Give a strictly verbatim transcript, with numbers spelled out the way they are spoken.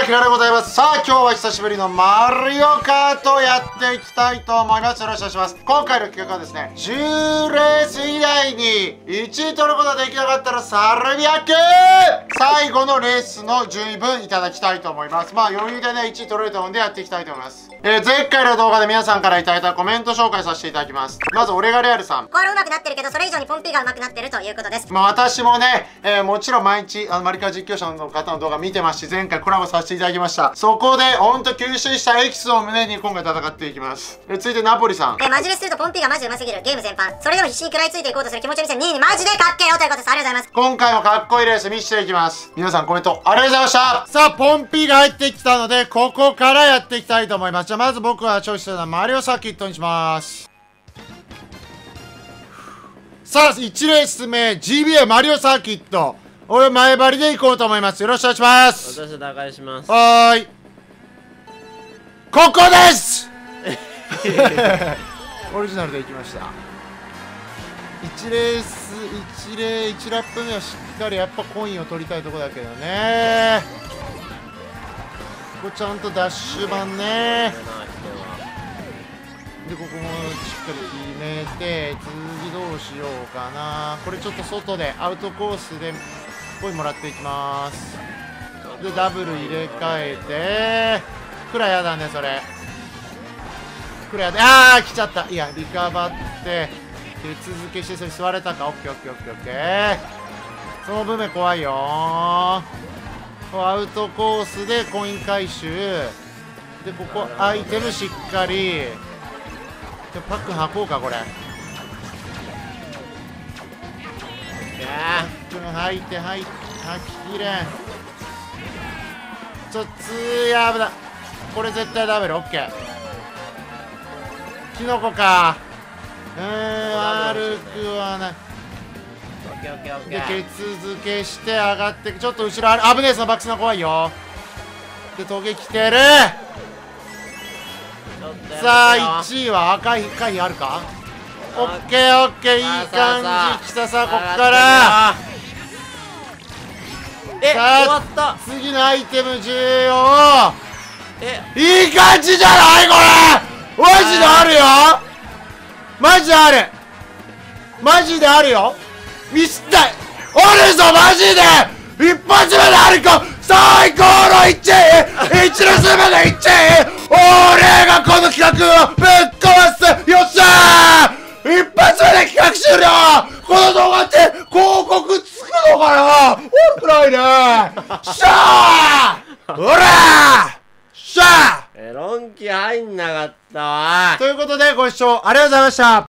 木原でございます。さあ、今日は久しぶりのマリオカートをやっていきたいと思います。よろしくお願いします。今回の企画はですね、じゅうレース以内にいちい取ることができなかったらサルビアック最後のレースの順位分いただきたいと思います。まあ余裕でね、いちい取れると思うんでやっていきたいと思います。えー、前回の動画で皆さんからいただいたコメント紹介させていただきます。まず、俺がレアルさん。 コアロ上手くなってるけど、それ以上にポンピーが上手くなってるということです。 まあ私もね、えー、もちろん毎日、あの、マリカ実況者の方の動画見てますし、前回コラボさせていただきました。そこで、ほんと吸収したエキスを胸に今回戦っていきます。え続いてナポリさん。 えー、マジレスするとポンピーがマジで上手すぎる。ゲーム全般。それでも必死に食らいついていこうとする気持ちを見せにいにマジでかっけえよということです。ありがとうございます。 今回もかっこいいレース見せていきます。皆さんコメントありがとうございました。さあ、ポンピーが入ってきたので、ここからやっていきたいと思います。じゃあまず僕はチョイスするのはマリオサーキットにします。さあ、いちレース目、ジービーエー マリオサーキット。俺、前張りで行こうと思います。よろしくお願いします。 私は打開します。 はーい。ここですオリジナルで行きました。いちレース、いちレー、いちラップ目はしっかりやっぱコインを取りたいとこだけどね。ここちゃんとダッシュ版ね。で、ここもしっかり決めて、次どうしようかな。これちょっと外で、アウトコースでコインもらっていきます。で、ダブル入れ替えて、くらやだね、それ。くらやで、あー、来ちゃった。いや、リカバって、手続けして、それ座れたか。オッケーオッケーオッケーオッケー。その部分怖いよー。アウトコースでコイン回収。で、ここ、アイテムしっかり。でパックン履こうか、これ。パックン履いて、履いて、履ききれん。ちょっと、つーやぶだ。これ絶対ダメだ、オッケー。キノコか。うーん、悪くはない。で、ケツ付けして上がって、ちょっと後ろある。危ねえ、そのバックスの怖いよ。で、トゲ来てる。さあ、いちいは赤い回避あるか。オッケーオッケー、いい感じ。来た。さあ、こっから。 え、終わった。 次のアイテム重要。 え、 いい感じじゃないこれ。マジであるよ。マジである。マジであるよ。ミスったい。あるぞ、マジで。一発目であるか。最高のいちい。一レース目でいちい。俺がこの企画をぶっ壊す。よっしゃー。一発目で企画終了。この動画って広告つくのかな。悪くないね。しゃー。ほらー。しゃー。 え、ロンキ入んなかったわ。 ということでご視聴ありがとうございました。